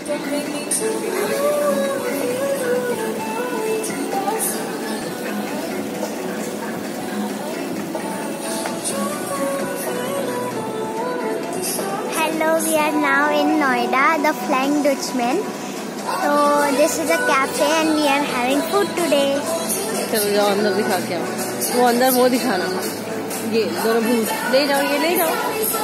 Hello, we are now in Noida, the Flying Dutchman. So this is a cafe and we are having food today. चलो जाओ अंदर दिखा के आओ. वो अंदर वो दिखाना. ये दोनों भूत ले जाओ, ये ले जाओ.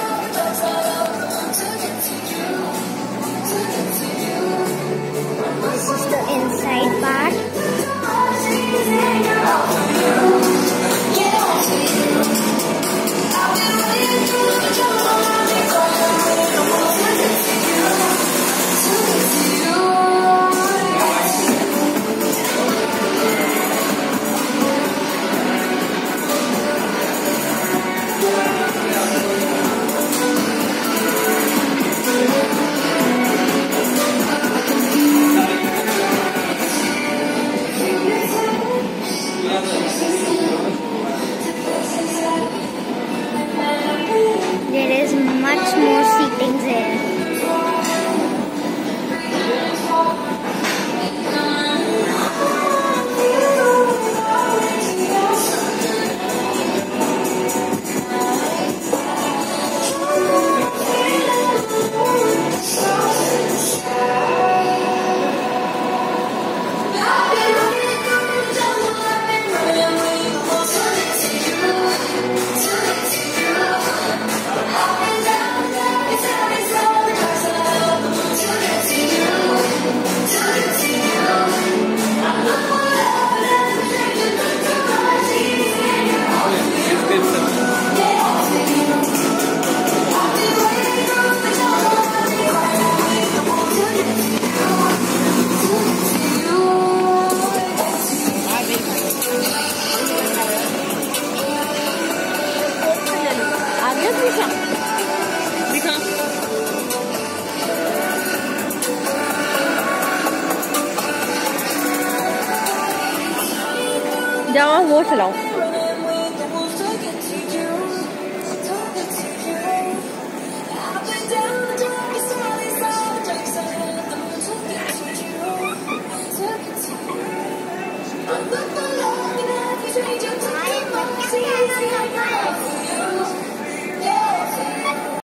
This is the inside part. There is much more seating here. जाओ वो चलाओ.